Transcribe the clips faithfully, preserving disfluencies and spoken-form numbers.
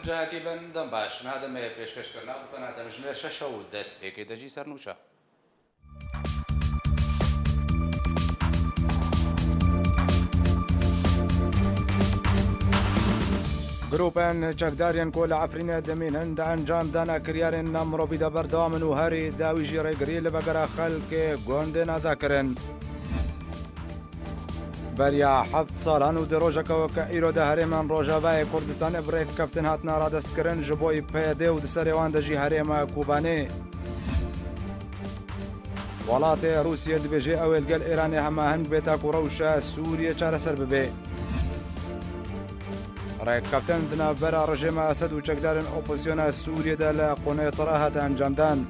جاكي بن دنباش هذا ما بيشكش كرنا بطنا تمجمير شاشة وداس بيكي دجي سرنوشا گروپن چکدارین کل عفرین دمین هند انجام دانا کریارن نمرو ویدا بردامن و هری داوی جیره گریل بگرا خلق گوند نازاکرن بریا هفت سالان و دروژه و که ایرو ده هرمان روجاوای کردستان بریک کفتن هات نارادست کرن جبوی پیاده و دسریوان دجی هرما کوبانه ولات روسیه دبیجی اول گل ایرانی همه هنگ بیتا کوروشا سوریه چاره سر ببه رای کاپتن دنا برا رژیم اسد و چکدارن اپوزیسیون سوریه دل قونه طراحت انجام دان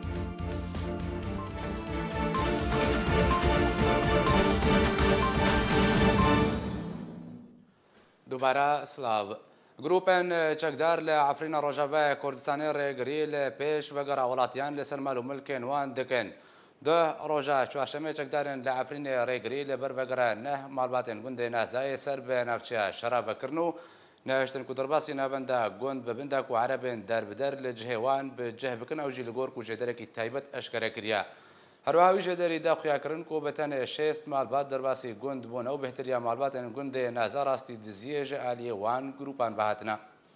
دوباره سلاو گروپن چکدار لعفرین روجاوای کردستانی ریگریل پیش وگرا ولاتیان لسر مالو ملکن وان دکن ده روجا چوارشمه چکدارن لعفرین ریگریل بر وگرا نه مالباتن گنده نازای سر به نفچه شراب کرنو ناشتن كدرباسي نابندا گوند ببندا كو عربين دار بدار لجهوان بجه بكن او جي لغور كو جدركي تايبت اشكره كريا هرواوي جدري دا خويا كرن كو بتن شيست مالبات درباسي گوند بون او بهتريا مالبات ان گوند نازاراستي دزيج علي وان جروبان بهاتنا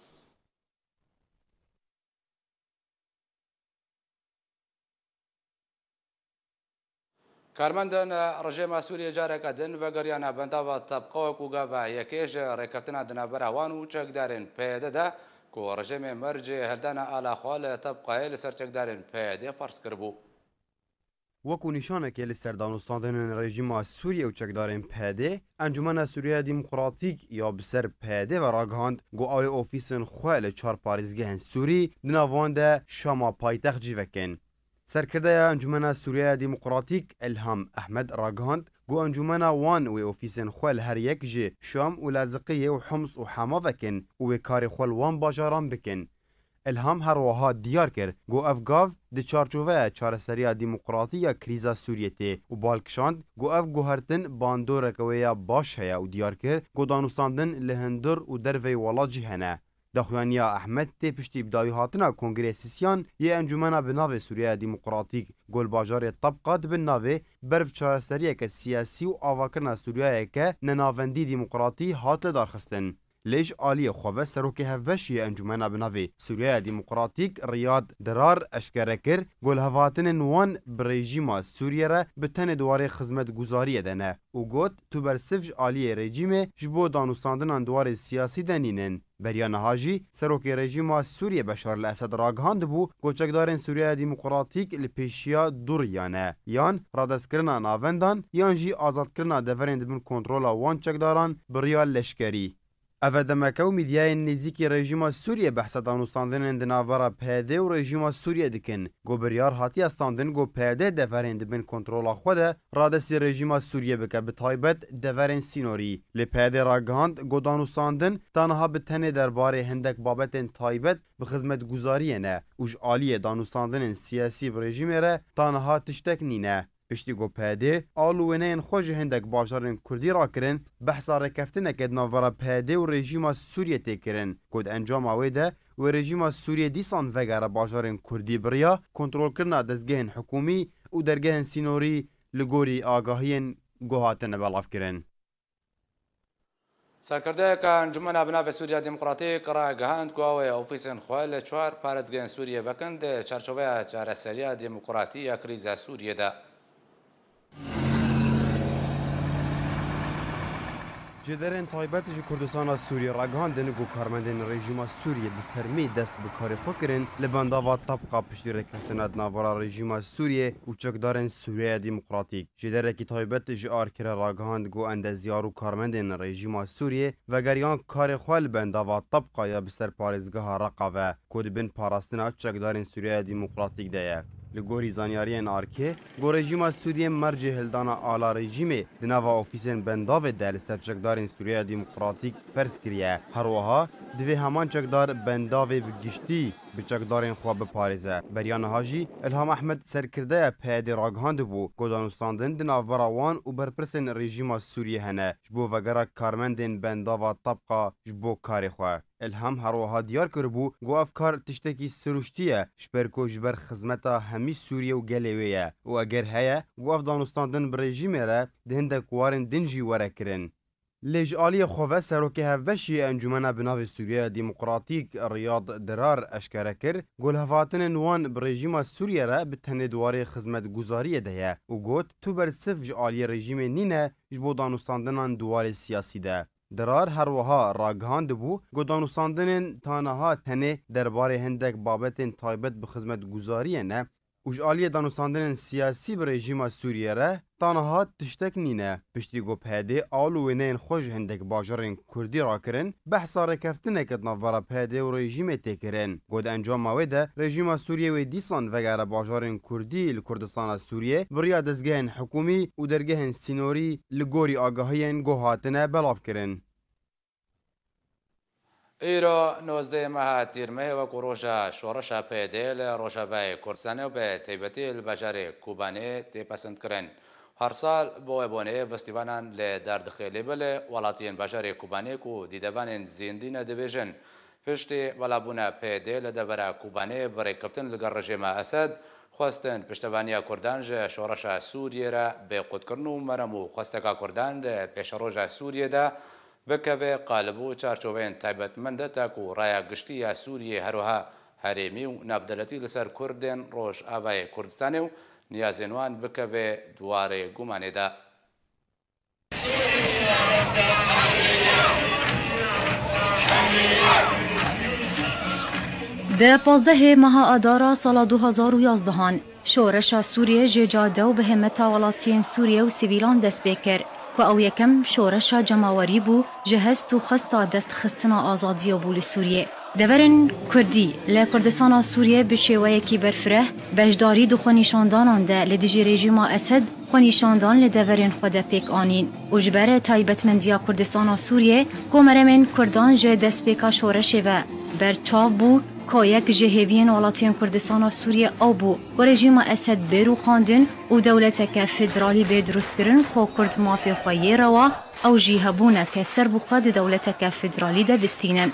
کارمندان رژیم سوریه جارک دن و گریانا بنداوا طبقه کو گاوا یکیج رکبتنا دنا براوان و چکدارن پیاده ده کو رژیم مرجع هلدانا الا خال طبقه لسر چکدارن پیاده فرض کربو وەکو نیشانێکی لە سەردانوستاندنên rejima Sûriye û çekdarên pêdê Encûmena Sûriya Dîmokratîk ya bi ser pêdê ve ragihand got ew ê ofîsên xwe li çar parêzgehên Sûrî di nav wan de Şama paytext jî vekin. Serkirdeya Encûmena Sûriya Dîmokratîk Elham Ehmed ragihand got encûmena wan wê ofîsên xwe li her yek ji Şam û Lezîqiyê û Homs û Hema vekin û wê karê xwe li wan bajaran bikin. Elham her wiha diyar kir got ev gav di çarçoveya çareseriya dîmokratî ya krîza Sûriyetê û balkişand got ev guhertin bandoreke wê ya baş heye û diyar kir got danûstandin li hindir û dervey welat jî hene. Daxuyaniya Ehmed tê piştî bidawî hatina Kongrê Sîsyan yê encûmena bi navê Sûriya Dîmokratîk Golbajarê Tabqa dibin navê berv çareseriyeke siyasî û avakirina Sûriyayeke nenavendî dîmokratî hat li darxistin. Lêj aliyê xwe serokê hevbeşiyê encûmena bi navê Sûriya Dîmokratîk Riyad Dirar eşkere kir golhevatinên wan bi rejîma Sûriye re bi tenê dwarê xizmetguzariyê de ne û got tu bersiv ji aliyê rejîmê ji bo danûstandinan dwarê siyasî de nînin. Beriya niha jî serokê rejîma Sûriye Beşar li Esed ragihand bû got çekdarên Sûriya Dîmokratîk li pêşiya du riya ne yan radestkirina navendan yan jî azadkirina deverên dibin kontrola wan çekdaran bi riya leşkerî. Ev demeke û mîdyayên nêzîkî rejîma Sûriye behsa danûstandinên di navbera pêdê û rejîma Sûriye dikin. Got biryar hatiye standin got pêdê deverên dibin kontrola xwe de radestî rejîma Sûriye bike bi taybet deverên sînorî. Li pêdê ragihand got danûstandin taniha bi tenê derbarê hindek babetên taybet bi xizmetguzariyê ne û ji aliyê danûstandinên siyasî bi rejîmê re taniha tiştek nîne. Piştî got pêdê alûwêneyên xwe ji hindek bajarên Kurdî rakirin behsa rêkeftineke di navbera pêdê û rejîma Sûriye tê kirin. Got encama wê de wê rejîma Sûriye dîsan vegere bajarên Kurdî biriya kontrolkirina dezgehên hikûmî û dergehên sînorî li gorî agahiyên guhatine belavkirin. سرکردەیەکە انجمەنا بناوی سووریا دیموکراتیک ڕاگەهاند کو ئەوەیە ئۆفیسên xwe li çwar parêzgehên Sûriyê vekin di çarçoveya çareseriya dîmokratî ya krîza Sûriyê de. Jêderên taybet ji Kurdistana Sûriyê ragihandin got karmendên rejîma Sûriyê bi fermî dest bi karê xwe kirin li bendava tabqa piştî rêkeftina di navbera rejîma Sûriyê û çekdarên Sûriya Dîmokratîk. Jêderekî taybet ji arkire ragihand got endezyar û karmendên rejîma Sûriyê vegeriyan karê xwe li bendava tabqa ya bi ser parêzgeha Reqa ve ku dibin parastina çekdarên Sûriya Dîmokratîk de ye. Li gorî zanyariyên arkê got rejîma Sûriyê mercê hildana ala rejîmê di nava ofîsên bendavê de li ser çekdarên Sûriya Dîmokratîk ferz kiriye. Her wiha divê heman çekdar bendavê bi giştî بچکدارین خوا بپارێزە. بەریانەها jî İlham Ehmed serkirdeya peyedê ragihandibû ku danûstandin di navbera wan û berpirsên rejîma Sûriyê hene ji bo vegera karmendên bendava tabqa ji bo karê xwe. İlham her wiha diyar kiribû got ev kar tiştekî siruştî ye ji ber ku ji ber xizmeta hemî Sûriye û gelê wê ye û eger heye got ev danûstandin bi rejîmê re di hindek warên din jî were kirin. Lê ji aliyê xwe ve serokê hevbeşî encûmena bi navê Sûriya Demokratîk Riyad Dirar eşkere kir golhevatinên wan bi rejîma Sûriye re bi tenê di warê xizmetguzariyê de ye û got tu bersiv ji aliyê rejîmê nîne ji bo danûstandinan di warê siyasî de. Dirar her wiha ragihandibû got danûstandinên taniha tenê derbarê hindek babetên taybet bi xizmetguzariyê ne û ji aliyê danûstandinên siyasî bi rejîma Sûriye re taniha tiştek nîne. Piştî got P D D al û wêneyên xwe ji hindek bajarên Kurdî rakirin, behsa rêkeftineke di navbera P D D û rejîmê tê kirin. Got encama wê de rejîma Sûriye wê dîsan vegere bajarên Kurdî li Kurdistana Sûriye biriya dezgehên hikûmî û dergehên sînorî li gorî agahiyên guh hatine belav kirin. ئیرۆ نۆزدەی مەها تیرمەی وەکو ڕۆژە شۆڕەشە پێدێ لە ڕۆژەڤای کوردستانê و بە تایبەتی li bajarê Kobanê têpesendkirin. Her sal bo eboneyê festîvalan lê derdixê lê li welatiyên bajarê Kobanê ku dîdevanên zîndîne dibêjin. Piştî velabûna P D li devera Kobanê bi rêkeftin li gel rejîma Esed xwestin piştevaniya Kurdan ji şoreşa Sûriyê re bêqûtkirin û merem û xwesteka Kurdan li pêşeroja Sûriyê de bikeve qalib û çarçoveyên taybetmendete ku raya giştî ya Sûriyê herwiha herêmî û navdeletî li ser Kurdên Rojavayê Kurdistanê û niyazên wan bikeve dwarê gumanê de. Di pazdehê meha adara sala du hezar û yazdehan şoreşa Sûriye ji cade û bihêmeta welatiyên Sûriye û sivîlan dest pê kir ku ew yekem şoreşa cemawerî bû ji hest û xesta destxistina azadiya bû li Sûriye. Deverên Kurdî li Kurdistana Sûriye bi şêweyekî berfireh beşdarî di xwenîşandanan de li dijî rejîma Esed xwenîşandan li deverên xwe de pêk anîn û ji ber taybetmendiya Kurdistana Sûriye komeremên Kurdan ji destpêka şoreşê ve berçav bû kayek ji hêviyên welatiyên Kurdistana Sûriye ew bû ku rejîma Esed bêrû xandin û dewleteke federalî bê durustkirin ku Kurd mafê xwe yê rewa ew jî hebûneke serbûxwe di dewleteke federalî de bistînin.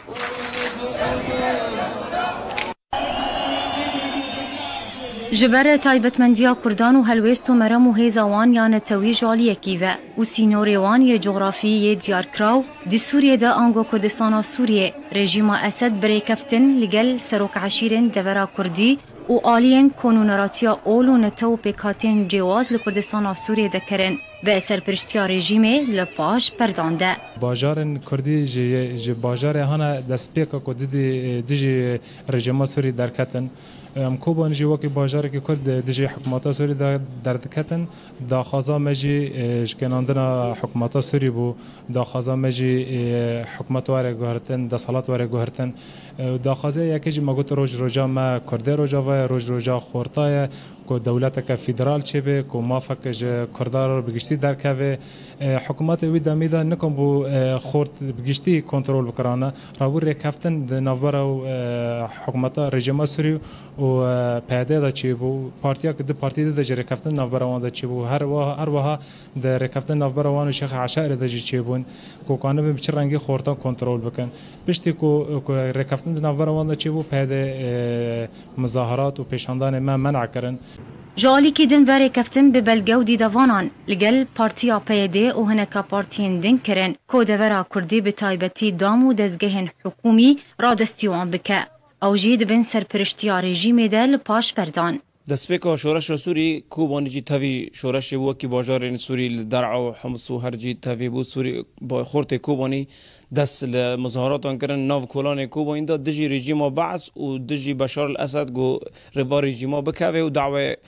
Ji ber taybetmendiya Kurdan û helwest û merem û hêza wan ya netewî ji aliyekî ve û sînorê wan yê coğrafî yê diyarkiraw di Sûriyê de ango Kurdistana Sûriye rejîma Esed birêkeftin li gel serokeşîrên devera Kurdî û aliyên konûneratiya ol û nete û pêkhatiyên cêwaz li Kurdistana Sûriye de kirin ve serpiriştiya rejîmê li paş perdan de. Bajarên Kurdî ji bajarê hene destpêka ku dijî rejîma Sûrî derketin. Em Koban jî wekî bajarekî Kurd dijî hikûmeta Sûrî de derdiketin. Daxwaza me jî ji kenandina hikûmeta Sûrî bû. Daxwaza me jî hikûmet were guhertin, desalat were guhertin. Daxwazê yekê jî me got roj roja me Kurdê Rojavayê roj roja xorta ye ku dewleteke federal çêbê ku mafek ji Kurdan bi giştî derkeve. Hikûmetê wî demî de nikin bû xort bi giştî kontrol bikirane. Rabû rêkeftin di navbera hikûmeta rejîma Sûrî û P D D de çêbû partiya di partî de ji rêkeftin navbera wan de çêbû her her wiha di rêkeftin navbera wan û Şêx Eşerê de jî çêbûn ku kanibin bi çi rengî xortan kontrol bikin. Piştî ku ku rêkeftin di navbera wan de çêbû P D mizaharat û pêşandanê me menع kirin. Ji alîkî din ve rêkeftin bi belge û dîdevanan li gel Partiya P D D û hineka partiyên din kirin ku devera Kurdî bi taybetî dam û dezgehên hikûmî radestî wan bike. Ew jî dibin serpiriştiya rejîmê de li paş perdan. Destpêka şoreşa Sûrî Kobanê jî tevî şoreşê bû wekî bajarên Sûrî li Der'a û Hims û her jî tevî bû Sûrî xortê Kobanî dest li muzaharatan kirin nav kolanê Kobanî de dijî rejîma Beas û dijî Beşar el Esed got rêva rejîma bikeve û dawê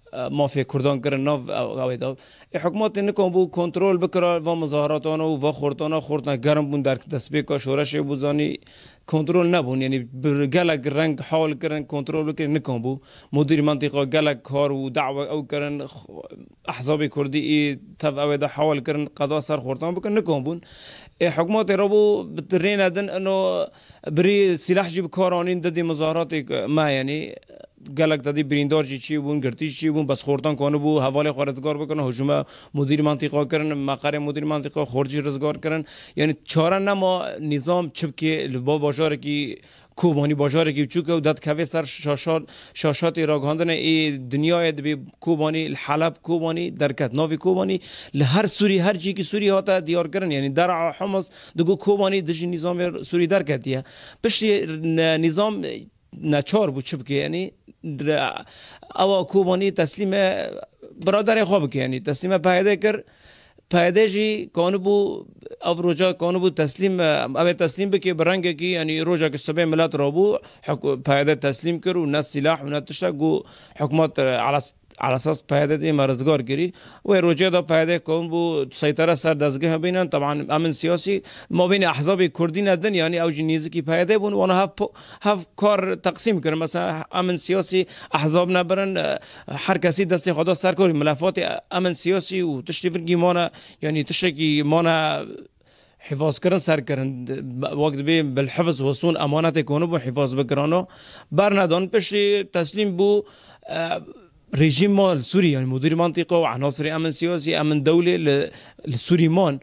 مافیا کردان کرن ناف اویدا حکومت نکن بو کنترل بکره و مظاهراتانو و خورتانا خورتنا گرم بون در دسپیکا شورش بوزانی کنترل نبون یعنی گلک رنگ حال کردن کنترل بکن نکن بو مدیر منطقه گلک کار و دعوه او کردن احزاب کردی ای تف اویدا حال کردن قضا سر خورتان بکن نکن بون حکومت رابو بترین ادن انه بری سلاح جیب کارانین دادی مظاهرات ما یعنی گلک دادی بریندار چی چی بون گرتی چی بون بس خورتان کنه بو حواله خارزگار بکنه هجوم مدیر منطقه کردن مقر مدیر منطقه خارجی رزگار کردن یعنی چاره نما نظام چبکی با بازار کی کوبانی بازار کی چوکه و داد کوی سر شاشات شاشات راگاندن ای دنیای دبی کوبانی حلب کوبانی درکت ناوی کوبانی لهر سوری هر چی کی سوری هاتا دیار کردن یعنی درع حمص دگو کوبانی دج نظام سوری درکتیه پشت نظام نچار بود چبکه یعنی او کوبانی تسلیم برادر خواب که یعنی تسلیم پیدا کرد پیدا جی کانو بو او روجا کانو بو تسلیم او تسلیم بکی برنگ کی یعنی روجا که سبع ملت رابو پیدا تسلیم کرد و نه سلاح و نه تشتا گو حکومت على على اساس پیدا دی مرزگار گیری و روجا دا پیدا کن بو سیطره سر دستگاه بینن طبعا امن سیاسی ما بین احزاب کردی ندن یعنی او جنیزی کی پیدا بون و هف هف کار تقسیم کردن مثلا امن سیاسی احزاب نبرن هر کسی دست خدا سر کاری ملفات امن سیاسی و تشریف گیمانه یعنی تشکی مانه حفاظ کردن سر کردن وقت بی بالحفظ و صون امانت کنو بو حفاظ بکرانو بر ندان پشتی تسلیم بو رژیم مال سوري يعني مدير منطقه وعناصر امن سياسي امن دوله لسوري مان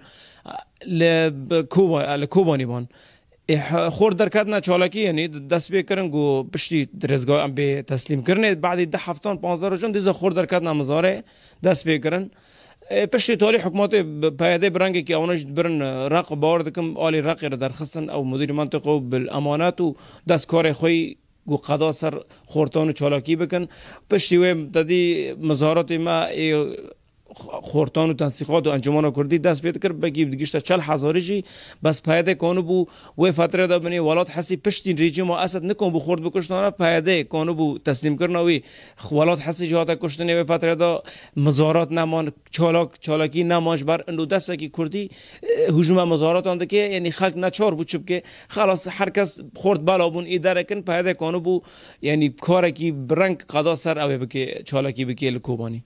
لكوبا لكوباني مان خور درکتنا چالاکی یعنی دست بیکرن گو پشتی رزگاه ام به تسلیم کرنه بعد ده هفتان پانزده روزن دیز خور درکتنا مزاره دست بیکرن پشتی تالی حکومت پیاده برنگی که اونش برن رق بار دکم آلی رقی را درخستن او مدیر منطقه بالامانات و دست کار خوی گو قضا سر خورتان و چالاکی بکن پشتی وی دادی مظاهرات ما خورتان و تنسیقات و انجمان کردی دست بیت کرد بگی دیگشت چل هزاری جی بس پیاده کانو بو و فتره دا بنی ولات حسی پشتی رژیم اسد نکن بو خورد بکشتانه پیاده کانو بو تسلیم کرنا وی ولات حسی جهات کشتنی و فتره دا مظاهرات نمان چالاک چالاکی نماش بر اندو دسته کی کردی هجوم مظاهرات آنده که یعنی خلق نچار بود چوب که خلاص هر کس خورد بالا بون اداره کن پیاده کانو بو یعنی کار کی برنگ قضا سر او بک چالاکی بکی لکوبانی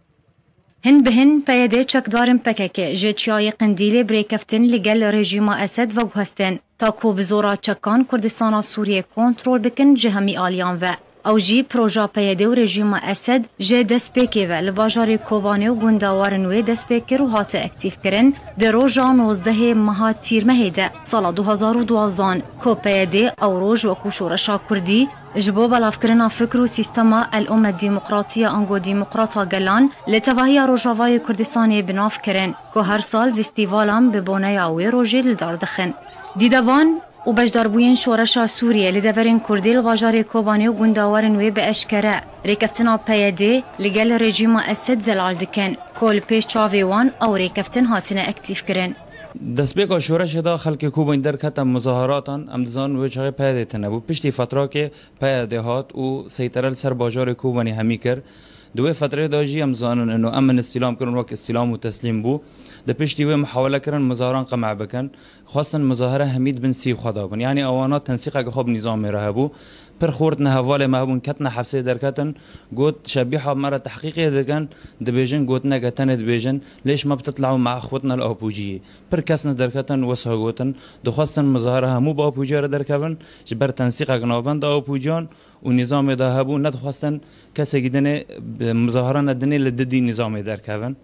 هن بهن پیاده چکدارن پککه جچیای قندیل بریکفتن لگل رژیم اسد و گوهستن تا کو بزورا چکان کردستان سوریه کنترول بکن جهمی آلیان و او جی پروژا پیاده و رژیم اسد جه دست پیکه و لباجار کوبانه و گنداوارن و دست پیکه رو هات اکتیف کرن در روژا نوزده ماه تیر مهیده سال دو هزار و دوازده کو پیاده او روژ و کوشورشا کردی جبو بلافکرنا فکر و سیستما الامه دیمقراطیه انگو دیمقراطا گلان لتواهی روژاوای کردستان بناف کرن که هر سال فستیوالام به بونه اوی روژی لدار دخن دیدوان و بجداربوین شورشا سوریه لدورین کردی لواجار کوبانی و گنداورن وی به اشکره ریکفتنا پیاده لگل رژیم اسد زلال دکن کل پیش چاوی وان او ریکفتن هاتنه اکتیف کرن دست به شورش دا خلق کوبین در کتم مظاهراتان امدزان و چه پیاده تنبو پشتی فتره که پیاده هات و سیطره سر باجار کوبانی همی کرد دوی فتره داجی امزانن انه امن استلام کردن وقت استلام و تسلیم بو ده پشتی و محاوله کردن مظاهران قمع بکن خواستن مظاهره حمید بن سی خدا بن یعنی اوانات تنسیق خوب نظام رهبو پر خورد نه حواله مهبون کتن حبسه درکتن گوت شبیحه مره تحقیقی دکن دبیجن گوت نگتن دبیجن ليش ما بتطلعوا مع اخوتنا الاوبوجيه پر کسن درکتن وسه گوتن دو خواستن مظاهره همو با اوبوجيه درکبن جبر تنسیق گنابند اوبوجان و نظام ده هبو ندخواستن کسی گیدن مظاهره ندنی لددی نظام درکبن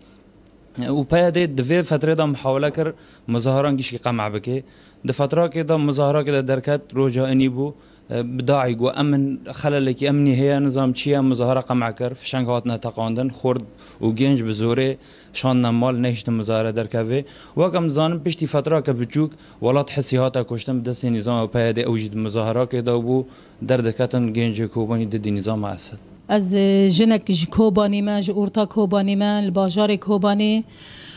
و پیاده دوی فتره دا محاوله کر مظاهران گیش قمع بکه ده فتره که دا مظاهره که درکت روجا انی بو بداعی گو امن خلل کی امنی هیا نظام چیه مظاهره قمع کر فشنگ هاتنا تقاندن خورد و گنج بزوره شان نمال نهشت مظاهره درکوه وکم زانم پشتی فتره که بچوک ولات حسیاتا کشتم دست نظام پیاده اوجد مظاهره که دا بو دردکتن گنج کوبانی ددی نظام اسد از جنک کوبانی من ج اورتا کوبانی من الباجار کوبانی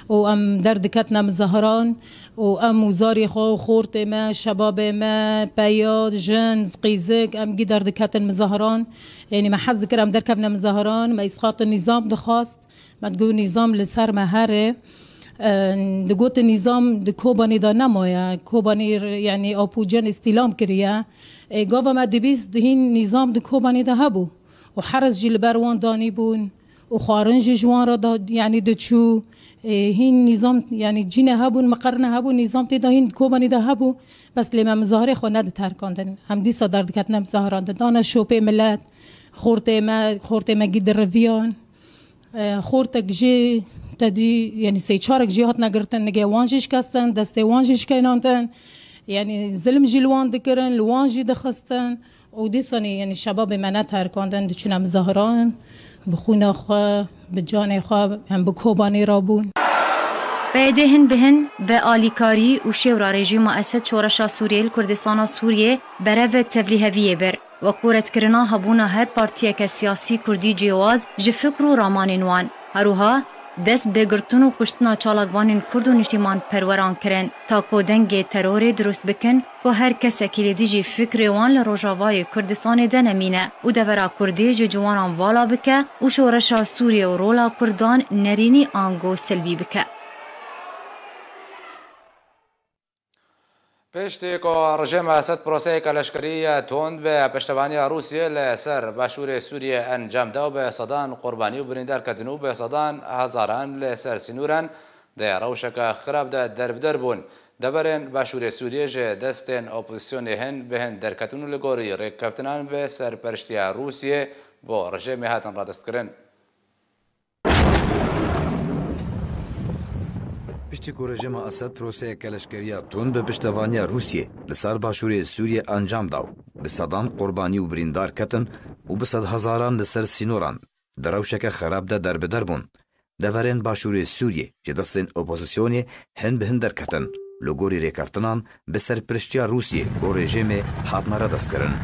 و ام دردکتنا مزهران و ام وزاری خو خورت ما شباب ما بياض جنز قيزك ام جي دردكتن مزهران يعني ما حز كرم دركبنا مزهران ما اسقاط النظام دخواست ما تقول نظام لسر مهره دقوت النظام دكوباني دا نمايا كوباني يعني أبوجان استلام كريا قاوة ما دبيس دهين نظام دكوباني دا هبو وحرس جي البروان داني بون وخارنج جوان را دا يعني دتشو هين نظام يعني جينا هبون مقرنا هبو نظام تي دا هين كوباني دا هبو بس لما مظاهره خو ند تركاندن هم دي صدر دكتنا مظاهران دانا شوبي ملت خورتي ما خورتي ما جد الرفيان خورتك جي تدي يعني سي چارك جي هات نگرتن نگه وانجش کستن دسته وانجش کیناندن يعني ظلم جي لوان دکرن لوان جي دخستن و دیسانی يعني شباب منه ترکاندن دچون مظاهران بخونه خواه بجان خواه هم بکوبانی رابون بعدهن بهن به آلیکاری و شورا رژیم اسد شورشا سوریه کردستان سوریه برو تبلیغ بر و کورت کرنا هبونا هر پارتیه که سیاسی کردی جواز جفکر و رامانینوان هروها دست بگرتون و کشتنا چالاگوانین کرد و نشتیمان پروران کرن تا کودنگ ترور درست بکن که هر کس که دیجی فکر وان لروجاوای کردستان دنمینه و دورا کردی جوانان والا بکه و شورشا سوریه و رولا کردان نرینی آنگو سلبی بکه. پشتی که رژیم اسد پروسه کلشکری تند به پشتوانی روسیه لسر باشور سوریه انجام داو به صدان قربانی و بریندار کتنو به صدان هزاران لسر سینوران ده روشک خراب ده درب دربون دبرن باشور سوریه جه دستن اپوزیسیون هن به هن درکتنو لگوری ریکفتنان به سر پرشتی روسیه با رژیم هاتن را دست کرن. پشتی که رژیم اسد پروسه کلشکری تند به پشتوانی روسیه لسر باشور سوریه انجام داو به صدان قربانی و بریندار کتن و به صد هزاران لسر سینوران دروشک خراب ده درب دربون دورن باشور سوریه که دستن اپوزیسیونی هن به هن درکتن لگوری ریکفتنان به سر پرشتی روسیه و رژیم هاتنا را دست کرن.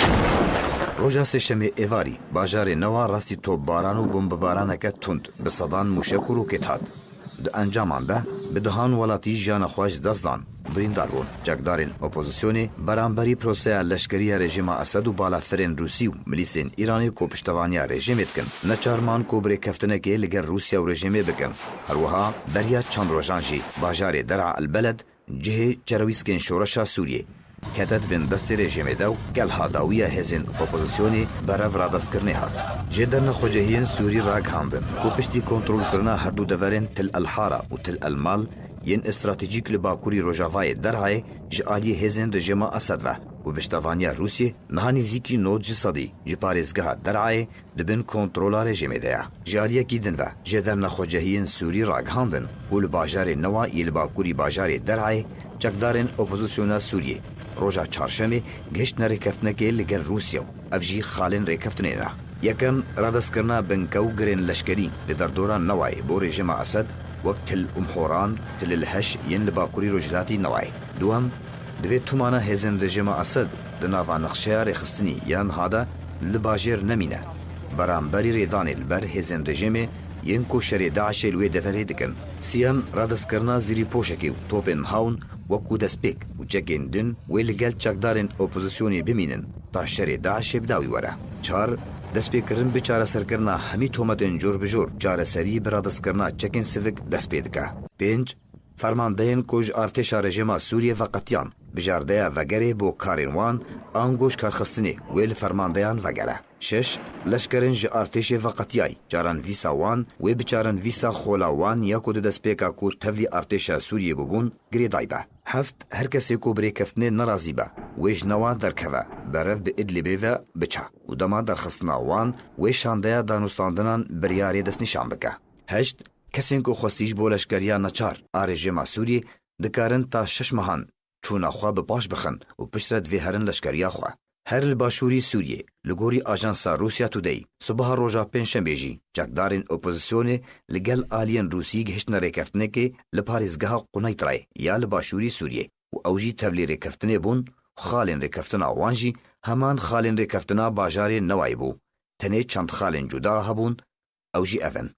روژا سشم ایواری باجار نوا راستی توپ باران و بمب بارانک تند به صدان موشک و روکت هات د انجامان ده به دهان ولاتی جان خواهش دستان بریندار بون جگدارین اپوزیسیونی برانبری پروسه لشکری رژیم اسد و بالافرین روسی و ملیسین ایرانی کو پشتوانی رژیمت کن نچارمان کو بری کفتنه لگر روسیا و رژیمه بکن هروها بریا چند روژانجی باجار درع البلد جهه چرویسکن شورشا سوریه کتت بین دست رژیم دو گل هاداویه هزین اپوزیسیونی برف را دست کرنه هات جدرن خوجهین سوری راگ هاندن کو پشتی کنترول کرنا هر دو دورین تل الحارة و تل المال ین استراتیجیک لباکوری روژاوای درعای جعالی هزین رژیم اسد و و بشتوانیا روسیه نهانی زیکی نود جسادی جپارزگاه درعای دبن کنترولا رژیم دیا جعالیه کیدن و جدرن خوجهین سوری راگ هاندن و لباجار نوا یلباکوری باجار درعای چکدارن اپوزیسیونا سوریه روژا چهارشنبه گشت نریکفتنکه لگر روسیا افجی خالن ریکفتنه نه یکم رادس کرنا بنکو گرین لشکری لدر دوران نوای بو رژیم اسد وقت تل امحوران تل الهش ین لباکوری رجلاتی نوای دوام دوی تومانا هزن رژیم اسد دناوا نقشه رخصنی یان هادا لباجر نمینه برانبری ریدان البر هزن رژیم ین کو شری داعش الوی دفری دکن سیام رادس کرنا زیری پوشکی و توپن هاون وکو دسپیک و چکین دن ویلگل چکدارن اپوزیسیونی بمینن تا شری داعش بداوی وره چار دسپیک کرن بچاره سر کرنا همی تومتن جور بجور چاره سری برادس کرنا چکین سیوک دسپیدکه پنج فرماندهین کج ارتش رژیم سوریه و قطیان بجارده وگره بو کارینوان آنگوش کارخستنی ویل فرماندهان وگره شش لشکرین ج ارتش و قطیای جاران ویسا وان و بچارن ویسا خولا وان یا کود دسپیکا کو تولی ارتش سوریه ببون گری دایبه هفت هر کسی کو بری کفتنه نرازی به ویج نوا درکوه برف به ادلیبه و بچه و دما درخستنا وان و شانده دانوستاندنان بریاری دست نشان بکه هشت کسین کو خواستیج بو لشکریا نچار آرژیم سوریه دکارن تا شش مهان چون خوا به باش بخن و پشترد وی هرن لشکریا خوا هر الباشوری سوریه لگوری آژانسا روسیا تودی صبح روژا پنجشنبه جی جگدارین اپوزیسیون لگل آلین روسی گهشتن ریکفتنه که لپاریزگاه قنایترای یا لباشوری سوریه و اوجی تبلی ریکفتنه بون خالین ریکفتنه وانجی همان خالین ریکفتنه باجار نوای بو تنه چند خالین جدا هبون اوجی افن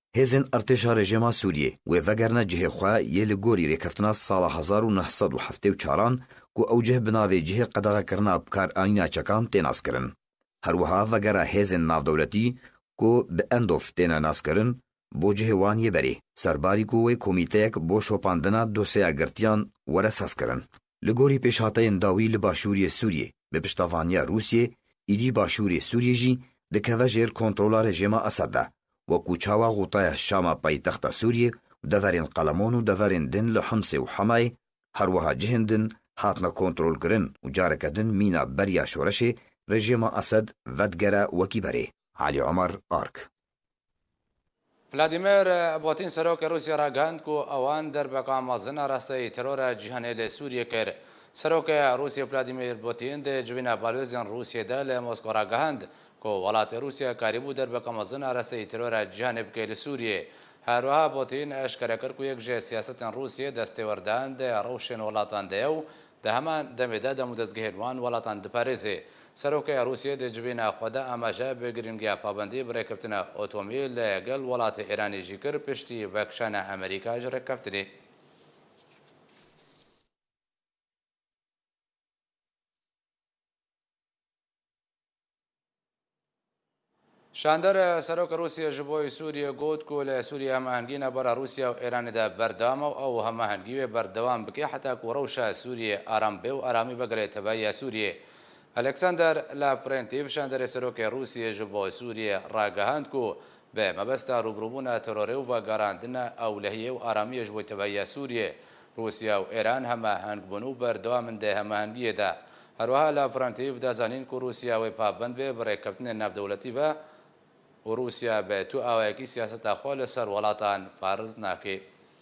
هێزن ئەرتێشا رێژێما سووریێ وێ ڤەگەرنە جihê yê li gorî rêkeftina sala hezar û neh sed û heftê û çaran ku ew cih bi navê cihê qedexekirina bikaranîna çekan tê naskirin. Herwiha vegera hêzên navdewletî ku bi Endov têne naskirin bo cihê wan yê berê. Serbarî ku wê komîteyek bo şopandina dosyeya girtiyan were sezkirin. Li gorî pêşhateyên dawî li başûriyê Sûriyê bi piştavaniya Rûsyê, êdî başûrê Sûriyê jî dikeve jêr kontrola rejîma Esed de. وەکو چاوا غوتایە شاما پایتەختە سووریێ و دەڤەرێن قەلەمۆن و دەڤەرێن دن لە حمسێ و حەمای هەروەها جهێندن هاتنە کۆنترۆلکردن و جارەکەدن مینە بەریا شۆرەشێ رێژێما ئەسەد ڤەدگەرە وەکی بەرێ. علی عومەر ئارک. فلادیمیر پوتین سەرۆکە رووسیا ڕاگەاند و ئەوان دەربەکە مەزنە ڕاستەی تەرۆرە جیهانێ لە سووریە کرد. سەرۆکە رووسیا فلادیمیر پوتین دێ جوینە بالۆزیان رووسیەدا لە مۆسکۆ ڕاگەاند کو وڵاتی رووسیا کاریبوو دەربەکە مەزن ئاراستەی ترۆرە جیهانێ بکەی لە سووریێ. هەروەها پوتین ئەشکەرە کرد و یەکژێ سیاسەتیان رووسیە دەستێوەردان دێ ڕەوشێن وڵاتان دەیە و دە هەمان دەمێدا دەم و دەستگەهێنوان وڵاتان دپارێزێ. سەرۆکەی رووسیە دەجبینە خۆدا ئاماژە بێگرنگیا پابەندی بڕێکەوتنە ئۆتۆمبیل لەگەڵ وڵاتی ئێرانیژی کرد پشتی ڤەکشانە ئەمریکاش ڕێککەوتنی. شاندەر سەرۆکە رووسیا ji بۆی سووریە گوت و لە سووریە هەماهەنگینە بەرە رووسیا و ئێرانیدا بەردەوامە و ئەو هەماهەنگیوێ بەردەوام بکێ حتا و ڕەوشە سووریە ئارام بێ و ئارامی بەگرێتەوە یا سووریە. ئەلێکساندەر لافرێنتیڤ شاندەرێ سەرۆکەی رووسیە ji بۆ سووریە ڕاگەهاند و بە مەبەستا ڕووبڕووبوونە تەرۆرێ و ڤەگەڕاندنە ئەولەهیە و ئارامیەش بۆیتەوە یا سووریە. رووسیا و ئێران هەماهەنگبوون و بەردەوامن دێ هەماهەنگیەدا. هەروەها لافرێنتیڤ دەزانین و رووسیاوەی پابەند بێ بڕێککەوتنە ناودەوڵەتی بە و رووسیا بە تو ئاوایەکی سیاسەتا خۆ لەسەر وڵاتان فارز ناکێ.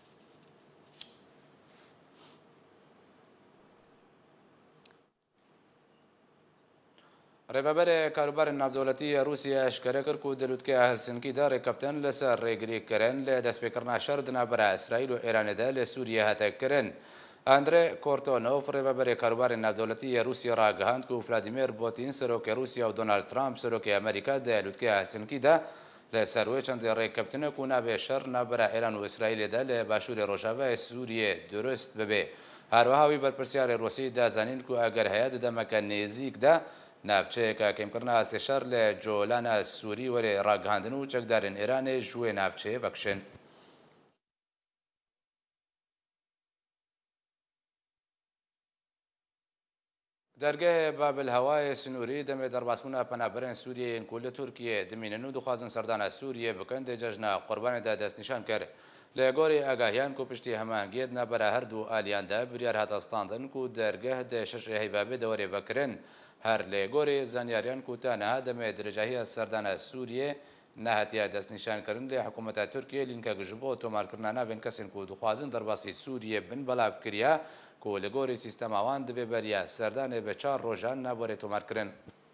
ڕێبەبەرێ کاروبارە ناودەوڵەتی رووسیا ئەشکەرە کرد و دەلووتکەی هەلسینکیدا ڕێککەوتن لەسەر ڕێگریکردن لە دەستپێکردنا شەڕ دنابەرە ئیسرائیل و ئێرانەدا لە سووریە هاتەکردن. ئاندرێ کۆرتۆنۆف ڕێبەبەرێ کاروبارە ناودەوڵەتی رووسیا ڕاگەهاند و ڤلادیمیر پوتین سەرۆکەی رووسیا و دۆنالد ترامپ سەرۆکەی ئەمریکا دەلووتکەی هەلسینکیدا لەسەر وێ چەندی ڕێککەوتنێک و نابێ شەڕ نابەرە ئێران و ئیسرائیلێدا لە باشووری ڕۆژاوای سووریە دروست ببێ. هەروەهاوی بەرپرسیارێ ڕۆسی دازانین و ئەگەر هەیە دەمەکە نێزیکدا ناوچەیەکە کەمکردنا ئاستی شەڕ لە جۆلانە سووری وەرێ ڕاگەاندن و چەکدارن ئێرانێ ژوێ ناوچەیە بەکشن. دەرگەهێ بابل هەوای سنووری دەمێ دەرباسبوونا پەنابەرێن سووریەیەن کو لە تورکیە دمینن و دخوازن سەردانە سووریە بکەن دێ جەژنە قوربانێدا دەستنیشان کرد. لە گۆری ئاگاهیان و پشتی هەمانگێت نەبەرە هەردوو ئالیاندا بریار هاتەستاندن و دەرگەه دێ شەش هەیبابێ دەوەرێ بکردن. هەر لێ گۆری زانیاریان کوتانەها دەمێ درێژاهیە سەردانە سووریە نەهاتیە دەستنیشانکردن لێ حکوومەتە تورکیە لینکە گژ بۆ تۆمارکردنا ناوێن کەسێن و دخوازن دەرباسی سووریە بن بەڵاوکریا کو لە گۆری سیستەماوان دەبێ بەریە سەردانێ بە چار ڕۆژان نابوەرێ تۆمارکردن.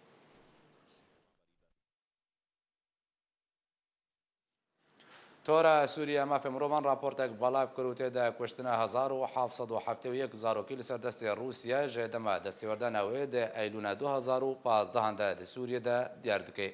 تۆرە سووریا مافێ مرۆڤان راپۆرتێک بەڵاو کرد و تێدا کوشتنە هەزار و حەڤسەد و حەڤتێ و یەک زارۆکی لەسەر دەستی رووسیا ژێ دەما دەستێوەردانەوەی دە ئەیلوونە دوو هەزار و پازدەهاندا لە سووریەدا دیار دکەی.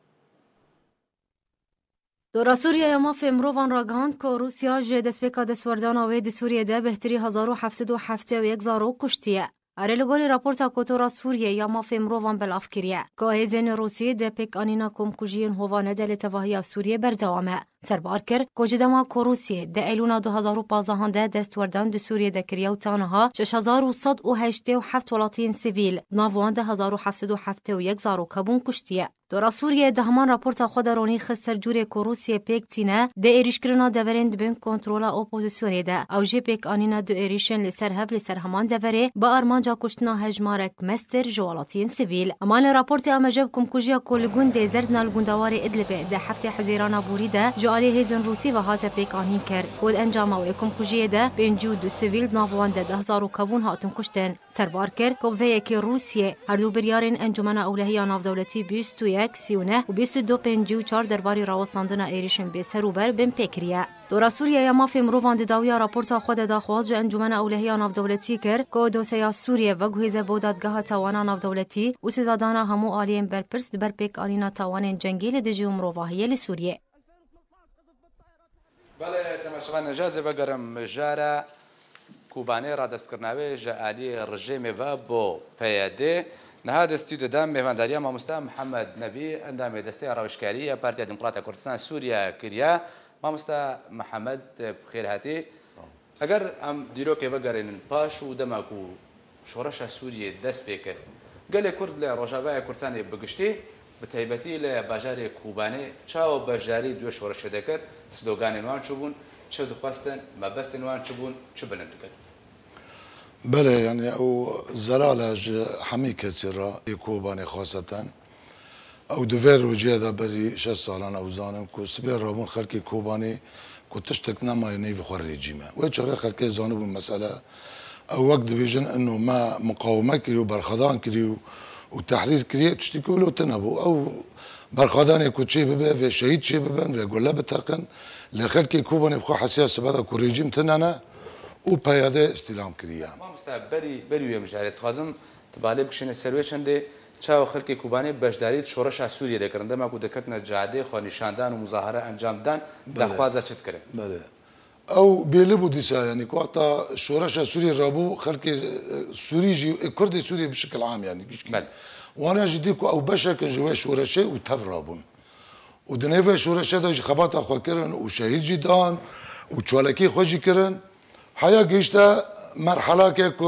دۆرە سووریایە مافێ مرۆڤان ڕاگەاند کە رووسیا ژێ دەستپێکا دەسوەردانەوەی دی سووریەدا بەهتری هەزار و حەڤسەد و حەڤتێ و یەک زارۆک کوشتیە. ئەرێ لە گۆری راپۆرتا کۆتۆرا سووریە یا مافێ مرۆڤان بەلاف کردیە کە هێزێن رووسیە دە پێکانینا کۆمکوژیên هۆڤانەدا لە تەڤاهیە سووریە بەردەوامە. سەربار کرد کۆجدەما کۆ رووسیە دە ئەیلوونا دوو هەزار و پازدەهاندا دەستوەردان دی سووریە دەکریا و تانەها شەش هەزار و سەد و هەشتێ و حەڤت وڵاتیên سیڤیل ناوان دە هەزار و حەڤسەد و حەڤتێ و یەک زارۆکە بوون کوشتیە. دۆرا سووریە دە هەمان راپۆرتا خۆ دەڕۆنی خست سەر جوورێک کۆ رووسیە پێک تینە دە ئێریشکردنا دەڤەرێن دبن کۆنترۆلا ئۆپۆزیسیۆنێدا ئەو ژێ پێکانینا دو ئێریشن لەسەر هەب لەسەر هەمان دەڤەرێ بە ئارمانجا کوشتنا هەژمارێک مەستر ji وڵاتیên سیڤیل. ئەمان لە راپۆرتی ئاماژە کۆمکوژیە کۆلگون دێ زەردنا li gundawارê Idlibê dê heftê hezîrana borî de ji alî hêzên Rûsî ve hate pêkanîn kir. Kod encama wê komkujiyê de pêncî û du sivîl navwan de deh zarok hebûn hatin kuştin. Serbar kir ku vêyekê Rûsyê herdû biryarên Encumena Ewlehiya Navdewletî bîst û yek sî û neh û bîst û du pêncî û çar derbarî rawestandina êrişên bêserûber bin pêkiriye. Dora Sûriyeyê mafê mirovan di dawiya raporta xwe de daxwaz ji Encumena Ewlehiya Navdewletî kir ku dosyeya Sûriye veguhêze bo dadgeha tawana navdewletî û sêzadana hemû aliyên berpirs di ber pêkanîna tawanên cengî li dijî û mirovahiyê li Sûriyê. بەڵێ تەماشەوان ئەجازێ بەگەرم ژارە کوبانەی ڕادەستکردناوی ژەعالی ڕژێمێڤە بۆ پەیەدێ نەها دەستی دەدام مێڤانداریە مامۆستا محەممەد نەبی ئەندامێ دەستەی ڕەوشکاریە پارتیا دیموکراتە کوردستان سووریا کردیا مامۆستا محەممەد خێرهاتی ئەگەر ئەم دیرۆکێ بەگەڕێنن پاش و دەماک و شۆڕەشە سووریە دەست پێ کرد گەلێک کورد لە ڕۆژاوای کوردستانی بگشتی بتایبەتی لە باژارێ کوبانێ چاوە بەژاری دوێ شۆڕەشە دەکرد سلۆگانێن وان چ بوون چ دخواستن مەبەستن وان چ بوون چ بلند کرد بله يعني او زلالة حمي كثيرة كوباني خاصة او دفير وجيه دا بري شش سالان او زانم كو سبير رابون خلقي كوباني كو تشتكنا ما ينيف خور ريجيما ويتشغل خلقي زانب المسألة او وقت بيجن انه ما مقاومة كريو برخضان كريو وتحرير كريو تشتكوا له تنبو او برخضان يكو تشي ببه في شهيد شي ببه في قول لا بتاقن لخلقي كوباني بخو حساس بهذا كو ريجيم تنانا و پیاده استلام کردیم. ما مستعد بری بری مجارات خازم تبالي بكشين سروي چنده چاو خلق کوبانه بجداريت شورش سوریه دکرن دما کو دکتنا جاده خو نشاندان و مظاهره انجام دان دخوازه چت کرد. بله. او بيلبو ديسا يعني وقتا شورش سوريا رابو خلق سوري جي كرد سوريا بشكل عام يعني بله. وانا جديكو او بشا كان جوا شورشه وتف رابون. ودنيفه شورشه دا خبات اخو كرن وشهيد جدان وچالكي خوجي كرن حيا جيشتا مرحلة كو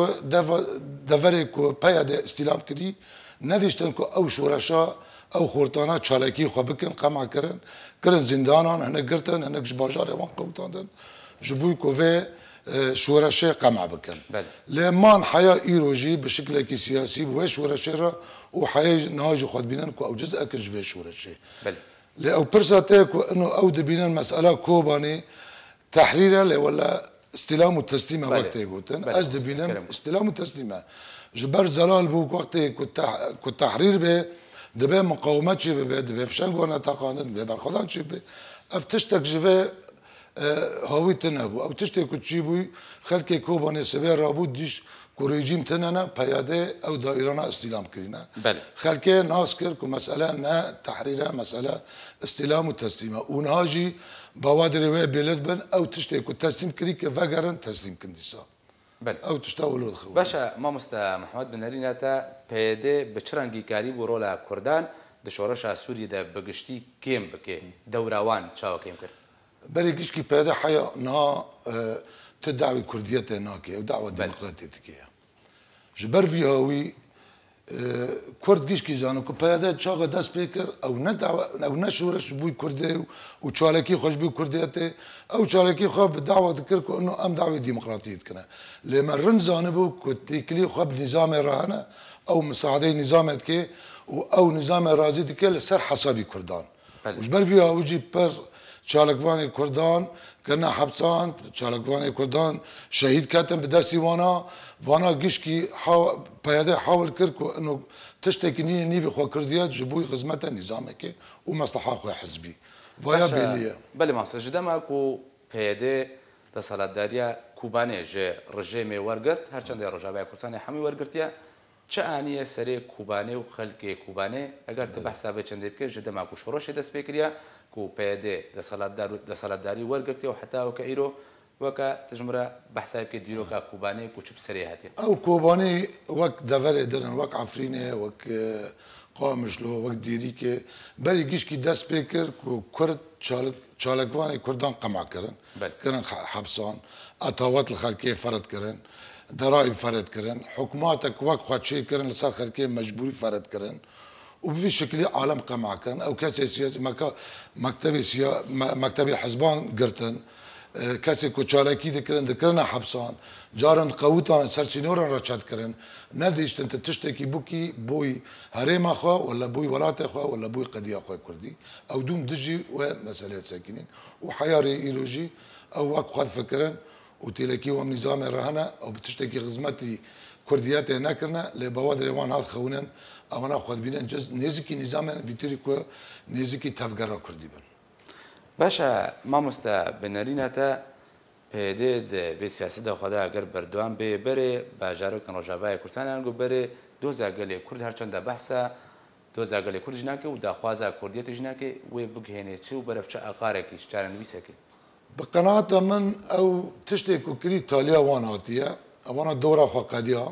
دفري كو بيادة استلام كدي نديشتن كو او شورشا او خورتانا چالكي خو بكن قمع كرن كرن زندانان هنا قرتن هنا كش باجار وان قوتاندن جبوي كو في شورشا قمع بكن لمان حيا ايروجي بشكل كي سياسي بو شورشا وحيا نهاج خد بينن كو او جزء كش في شورشا بل لا او برساتيكو انه او دبينن مسألة كوباني تحريرا ولا استلام وتسليمه وقت يقولن اجد بينم استلام وتسليمه جبر زلال بوك وقت كنت تحرير به دبه مقاومات شي به دبه فشنگ وانا تقاندن به برخدان شي به افتشتك جفه هاوي تنبو او تشتك تشيبوي خلق كوباني سبير رابو ديش كو ريجيم تننا بياده او دائرنا استلام كرينا بله خلق ناس كر كو مساله نا تحرير مساله استلام وتسليمه ونهاجي بوادر وي بلد بن او تشتي كو تسليم كريك فغرن تسليم كنديسا بل او تشتاولو الخو باشا ما مستا محمد بن نريناتا بيده بچرنگي كاري ورولا كردان د شورش سوري د بغشتي كيم بكي دوراوان چاو كيم كر بري كشكي بيده حيا نا تدعوي كرديته ناكي ودعوه ديمقراطيه جبر فيهاوي كرد گیش کی زانو کو پیاده چاق دست پیکر او نه او نه شورش بوی کرده و چالکی خوش بوی کرده او چالکی خواب دعوه ذکر کو انه ام دعوه ديمقراطيه کنه لما رن زانبو کو تکلی خواب نظام راهنه او مساعده نظامت که او نظام رازي که لسر حسابي كردان وجبر فيها وجي بر چالکوان کردان كنا حبسان چالکوان کردان شهيد كاتم بدستي وانا وانا گشكي حاو پیاده حاول كركو انه تشتكي نيفي خو كرديات جبوي خدمته نظامك ومصلحه خو حزبي ويا بيليه بله مامسا جدما كو پیاده د سالاداریا کوبانه ج رژیم ورګرت هرچند روجاوی کوردستان همي ورګرتیا چه انیه سری کوبانه و خلق کوبانه اگر ته بحث به چند بکه جدما کو شروع شده سپیکریا کو پیاده د سالادار د سالاداری ورګرتیا او حتی او کایرو وكا تجمرة بحساب كديرو كا كوباني كوشب سريعتي او كوباني وك دفر درن وك عفرينه وك قامشلو وك ديريكه بري جيش كي داس بيكر كرد شالك شالكواني كردان قمع كرن كرن حبسان اتوات الخلقيه فرد كرن ضرائب فرد كرن حكوماتك وك خاتشي كرن لصار خلقيه مجبوري فرد كرن وبفي شكل عالم قمع كرن او كاسي سياسي مكتبي سيا مكتبي حزبان قرتن کسی کو چالکی دکرن دکرن حبسان جارند قوتان سرچینوران را چت کرن ندیشتن تشتکی بوکی بوی هرم خوا ولا بوی ولات خوا ولا بوی قضیه خوا کردی او دوم دجی و مسئله ساکنین و حیار ایروجی او وقت خود فکرن و تلکی و نظام رهنه او بتشتکی خدمتی کردیات نکرنه لبوادر وان هات خونن اونا خود بینن جز نزکی نظام ویتری کو نزکی تفگرا کردی بن باشا ما مستا بنرينتا بيدد في سياسة دا خدا اگر بردوان بي بري باجارو كان رجاوای كردستان انگو بري دوزا گلي كرد هرچند بحثا دوزا گلي كرد جناكي و دا خوازا كرديت جناكي و بگهنه چه و برف چه اقاركي چارن ويسكي بقناعة من أو تشتكي كري تاليا واناتيا وانا دورة خاقديا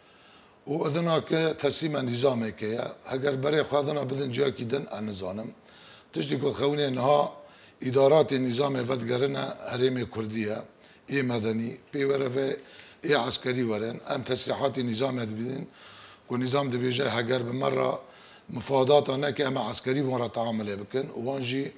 وأذنك تسليم نظامي كيا هجر بري خاذنا بدن جا كيدن النظام تشتكي خوني إنها إدارات النظام فتقرنا هريمي كردية إيه مدني بيورفي إيه عسكري ورن أم تسليحات النظام بدن والنظام دبيجا هجر بمرة مفاوضات أنا كأما عسكري ورا تعامل بكن وانجي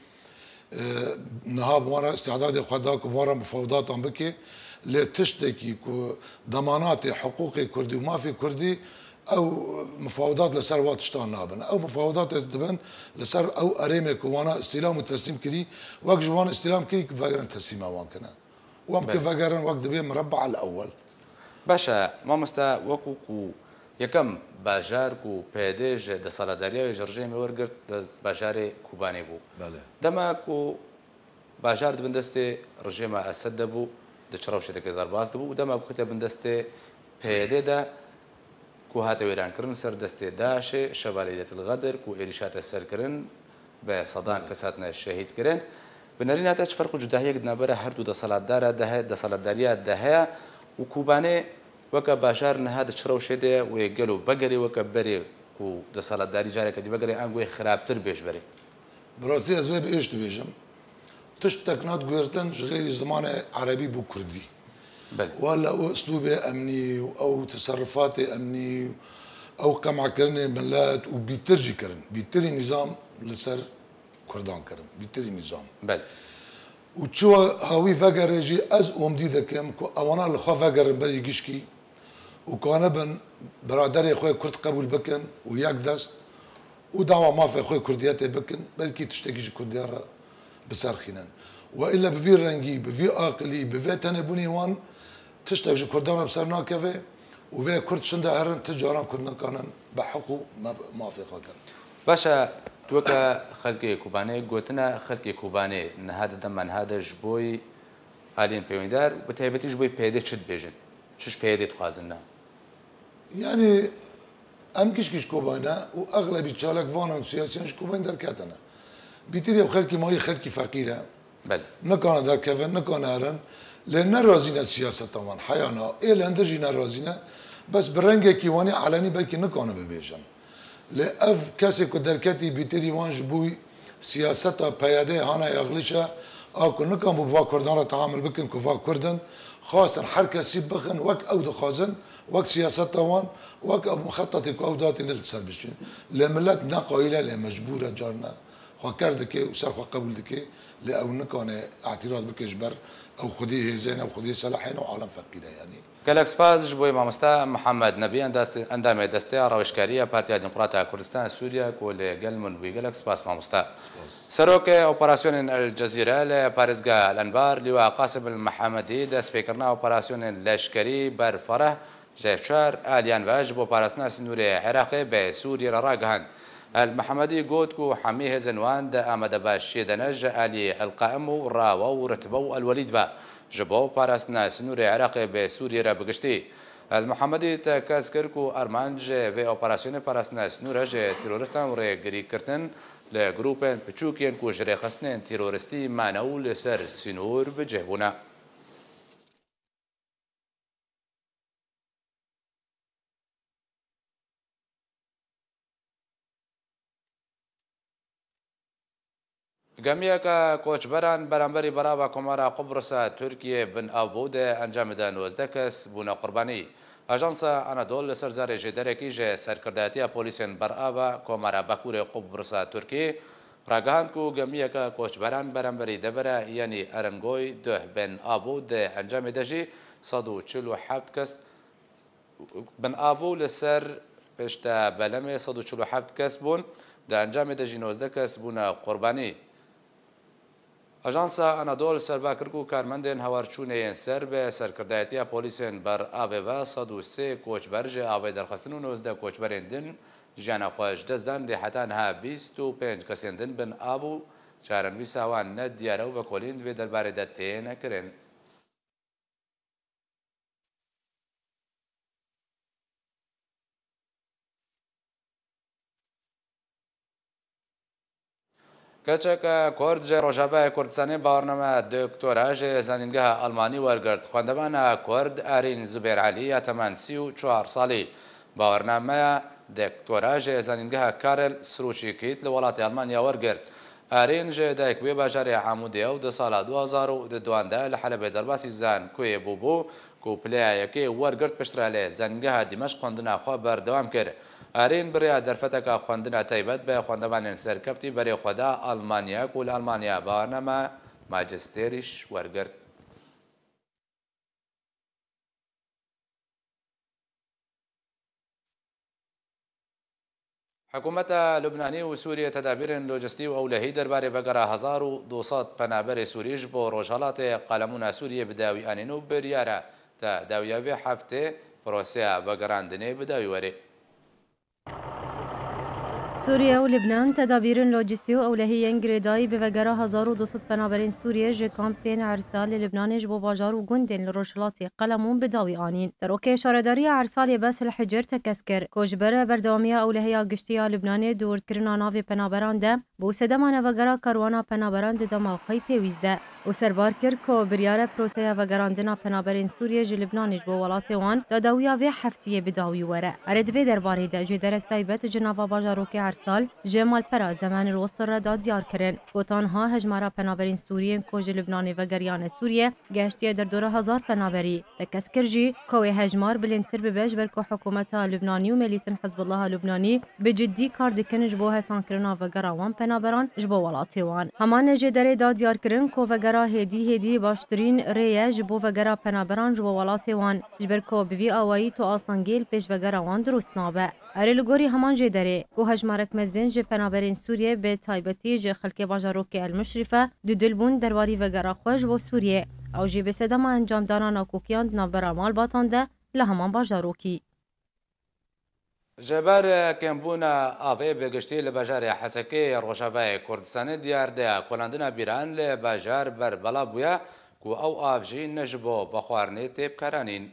اه نهاب ورا استعداد خداك ورا مفاوضات عم بكي لتشتكي ضمانات حقوق كردي وما في كردي او مفاوضات لسر وقت شتان نابن او مفاوضات تبن لسر او اريمك وانا استلام وتسليم كدي وقت جوان استلام كدي فاجرن تسليم وان كنا وام فاجرن وقت دبي مربع الاول باشا ما مستا وكو یکم باجار کو پیداج د سالاداریا جرجه می ورګر باجار کوبانی بو بله دما کو باجار د بندسته رژیم اسد بو د چروش د کدار باز بو دما کو ته بندسته پیدا ده کو هات ویران کرن سر دسته داش شبالیت الغدر کو ارشاد سر کرن به صدان کساتنا شهید کرن بنرین تا فرق جداهی قد نبره هر دو د سالادار ده د سالاداریا ده و کوبانی وكا باشار نهاد تشروش ده ويقالوا فقري وكا بري و ده صلاة داري جاري كدي فقري انقوي خرابتر بيش بري براسي ازوي بايش تبيجم تشتكنات قويرتن غير زمان عربي بو كردي بل ولا اسلوبي امني او تصرفاتي امني او قمع كرني ملات وبيترجي كرن بيتري نظام لسر كردان كرن بيتري نظام بل وتشو هاوي فقر يجي از ومدي ذكم اوانا الخا فقر بري قشكي وكان بن برادري اخوي كرد قبول بكن وياك دست ودعوة ما في اخوي كرديات بكن بلكي تشتكيش كرديان بسار خينان والا بفي رنجي بفي اقلي بفي تنبوني وان تشتكيش كردان بسار ناكفي وفي كرد شندا هرن تجاران كردن كانن بحقو ما في خاكن باشا توكا خلقي كوباني قوتنا خلقي كوباني نهاد دمان هذا جبوي الين بيوندار وبتهيبتي جبوي بيدي تشد بيجن تشش بيدي تخازنا يعني ام كش كش كوبانا واغلب الشالك فانا سياسيين كوبان در كاتنا بيتري خلقي ماي خلقي فقيره بل نكان در كفن نكان هرن لان رازينا السياسه طبعا حيانا ايه لندجينا رازينا بس برنجه كيواني علني بلكي نكان ببيجن لأف كسي كدركتي بيتري وانج بوي سياستها بيادة هانا يغلشها أكو نكم بوا كردان تعامل بكن كفا كردن خاصة حركة سيب بخن وك أو دخازن وك سياستها وان وك مخطط أو داتي للسربشين لملات نقايلة لمجبورة جارنا خاكردك وسرخ قبول دك لأو نكان اعتراض بكجبر أو خديه زين أو خديه صلاحين وعالم فقيرة يعني گەلێک سپاس ji بۆی مامۆستا محەممەد نەبی ئەندامێ دەستەیە ڕەوشکاریە پارتیا دیموکراتە کوردستان سووریا کۆ لێگەل من بووی گەلێک سپاس مامۆستا سەرۆکێ ئۆپەراسیۆنên الجەزیرە لە پارێزگا ئەلەنبار لیوا قاسم المەحەمەدی دەستپێکردنا ئۆپەراسیۆنên لەشکری بەرفەرە ji çar ئالیان ڤە ji بۆ پاراستنا سنوورê عێراقê bê Sûriyê re ragihand. المحەمەدی got ku hemî hêzên wan di amedebashiyê de ne ji aliyê Elqaim û Rawa û Ritiba û Elwelîd ve ji bo parastina Sinûrê Iraqê bê Sûriyê re bigiştî. المحەمەدی te kes kir ku arman ji vê operasyonê parastina Sinûr ji terîristan rêgirîkirtin li grûpên piçûkên ku ji rêxistinên terîrîstî manew li ser Sinûr bicih bûne. گەمیەکە کۆچبەران بەرامبەری بەراوە کۆمارە قوبرسە تورکیە بن ئاو دێ ئەنجامدا نۆزدە کەس بوونە قوربانی. ئاژانسە ئەنەدۆڵ لەسەر زارێ ژێدەرێکی ژێ سەرکردایەتیە پۆلیسێن بەرئاوە کۆمارە بەکوورێ قوبرسە تورکی ڕاگەهاند و گەمیەکە کۆچبەران بەرامبەری دەڤەرە یەنی ئەرنگۆی دوه بن ئابوو دێ ئەنجامی دەژی سەد و چل و حەفت کەس بن ئابوو لەسەر پێشتە بەلەمێ سەد و چل و حەفت کەس بوون دە ئەنجامی دەژی نۆزدە کەس بوونە قوربانی. ئەژانسا ئەنەدۆڵ سەربا کرد و کارمەندێن هەوارچوونەیەن سەر بە سەرکردایەتیە پۆلیسێن بەر ئاوێڤە سەد و سێ کۆچبەر ji ئاوێ دەرخستن و نۆزدە کۆچبەرێن دن ژیانە خۆش دەستدان لێ حەتانها بیست و پێنج کەسێن دن بن ئاو و چارەنویسا wan ne diyare û vekolîn divê derbarê de tê nekirin. کچک کرد جه روجاوه کردستانی باورنامه دکتورا جه زنینگه آلمانی ورگرد خواندمان کرد آرین زبیر علی تمن سی و چهار سالی باورنامه دکتورا جه زنینگه کارل سروشیکیت لولات آلمانیا ورگرد آرین جه دایک بی باجار عمودی و دو سال دو هزار و دوانده لحلب درباسی زن کوی بوبو کو پلیایکی ورگرد پشتراله زنینگه دمشق خواندنا خواه بردوام کرد آرین برای درفتک خواندن تایبت به خواندمان سرکفتی برای خدا آلمانیا کل آلمانیا باورنامه ماجستریش ورگرد. حکومت لبنانی و سوریه تدابیر لوجستی و اولهی درباره وگره هزار و دوصد پنابر سوریش با روشالات قلمون سوریه بداوی آنینو بریاره تا داویاوی هفته پروسه وگراندنه بداوی وره. سوريا ولبنان تدابير لوجستي وأولهيين جريداي بفجرة هزار ودوسط بنابرين سوريا جي كامبين عرسال لبنان جبو باجار وجندن لروشلاتي قلمون بداوي آنين تروكي شاردارية عرسال بس الحجر تكسكر كوجبرة بردوامية أولهية قشتية لبناني دور كرنا نافي بنابران ده بو سدمان فجرة كروانا بنابران ده موقعي بيويزده وسربار كر كو بريارة بروسيا فجراندنا بنابرين سوريا جي لبنان جبو ولاتي وان داوية في حفتية بداوي ورا أرد في درباري ده جي درك تايبت جنابا باجاروكي عرسال جمال پرا زمان الوسط را داد دیار کرن بوتانها هجمارا پنابرین سوریه کوج لبنان و گریان سوریه گشتی در دور هزار پنابری تکسکرجی کوی هجمار بلندتر ببش بر کو حکومت لبنانی و ملیسن حزب الله لبنانی بجدی کار دکن جبو حسان کرنا و گراوان پنابران جبو ولاتی وان همان جدره داد دیار کرن کو و گرا هدی هدی باشترین ریه جبو و گرا پنابران جبو ولاتی وان جبر کو بوی اوایی تو آسانگیل پیش و گراوان درست نابه ارلگوری همان جدره کو هجمارک مزدن جه پنابرین سوریه به تایبتی جه خلک باجاروک المشرفه دو دلبون درواری و گراخوش و سوریه او جه به صدام انجام داران ناکوکیان نابرا مال باتانده لهمان باجاروکی. جبر کمبونا آوی بگشتی لباجار حسکی روشاوه کردستان دیار ده کلاندنا بیران لباجار بر بلا بویا کو او آفجی نجبو بخوارنی تیب کرانین.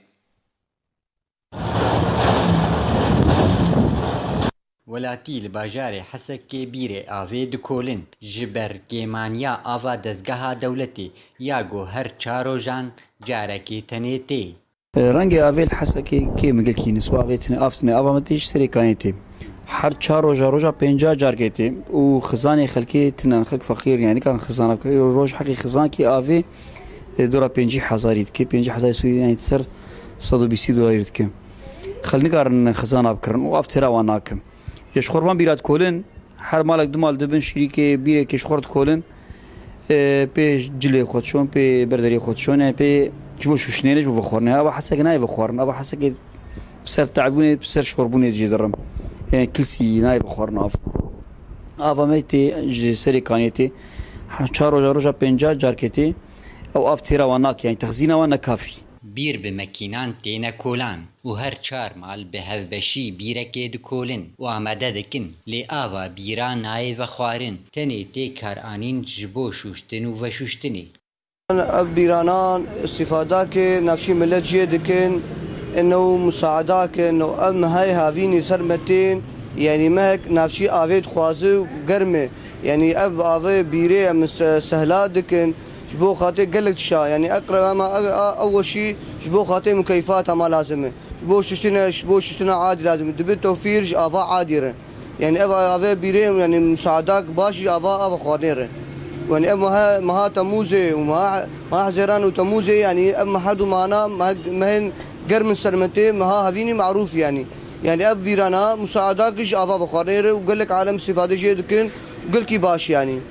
ولاتی لباجار حسکی بیره آوی دکولن جبر گیمانیا آوا دزگاه دولتی یا گو هر چارو جان جارکی تنیتی رنگ آوی الحسکی که مگل کی نسوا آوی تنی آفتنی آوا متیش سری کانیتی هر چهار روز روز پنجاه جارکتی و خزانه خلکی تنان خلک فقیر یعنی کان خزانه روز حقی خزان کی آوی دورا پنجاه هزاریت کی پنجاه هزار سوی یعنی سر صد و بیست دلاریت کی خلنی کارن خزانه بکرن و آفترا واناکم یش خورمان بیرات کولن هر مالک دو مال دبن شریک بیره کش خورد کولن پیش جلی خودشون پی برداری خودشونه پی جبو شوشنیش و بخورنه ابا حسا که نای بخورن ابا حسا که بسر تعبونه بسر شربونه جی درم یعنی کلسی نای بخورن آف آفا میتی سری کانیتی چهار روز روز پنجاه جارکتی او آف تیرا و ناک یعنی تخزینه و نکافی بیر به مکینان تینا کولان و هر چار مال به هفبشی بیرکی دکولن و آمده دکن لی آوا بیران نای و خوارن تنی تی کار آنین جبو شوشتن و وشوشتنی اب بیرانان استفاده که نفسی ملت جیه دکن انه مساعده که انه ام های هاوینی سرمتین یعنی مهک نفسی آوید خوازه و گرمه یعنی اب آوه بیره ام سهلا دکن جبو خاطر قلت شا يعني اقرا ما اول شيء جبو خاطر مكيفات ما لازمه جبو شتنا جبو شتنا عادي لازم دبي توفير افا عادي يعني افا افا بيرين يعني مساعدات باشي افا افا خانيره يعني اما ما تموزه وما ما حزران وتموزه يعني اما حد معنا مهن قرم سلمتي ما هافيني معروف يعني يعني اف فيرانا مساعدات افا خانيره وقال لك عالم استفاده جيدكن قال كي باش يعني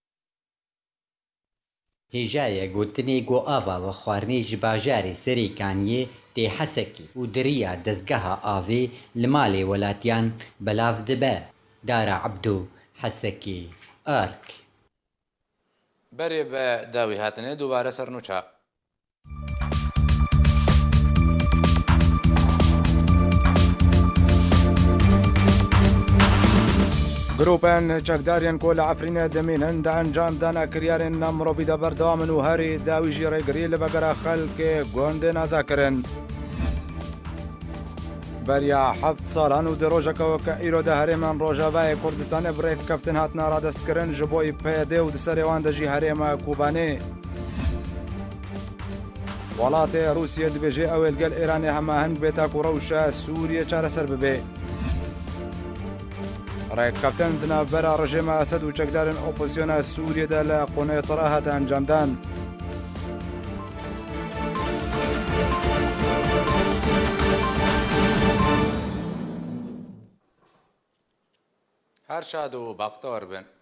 هجایه گوتنی گو آوا و خوارنی جباجاری سری کانیه تی حسکی و دریا دزگاه آوی لمالی ولاتیان بلاف دبه دارا عبدو حسکی آرک بری به داوی هاتنه دوباره سرنوچا گروپن چکدارین کل عفرین دمینن دا انجام دانا کریارن نمروی دا بردامن و هری داوی جیره گریل بگره خلک گونده نازا کرن. بریا حفت سالان و دروژکەوە کە ئیرۆدە هەرێمان ڕۆژاوای کوردستانە بڕێک کەفتن هاتنە ڕادەستکردن ji بۆی پێدێ و دسەرێوان دەژی هەرێمە کوبانێ. وڵاتێ رووسیە دبێژێ ئەوێ لەگەڵ ئێرانێ هەماهەنگ بێتە و ڕەوشە سووریە چارەسەر ببێ. ڕێککەوتن دناوبەرە ڕژێمە ئەسەد و چەکدارن ئۆپۆزیۆنە سووریەدا لە قۆنەیەتەڕا هاتە ئەنجامدان. هر شاد و باقتور بن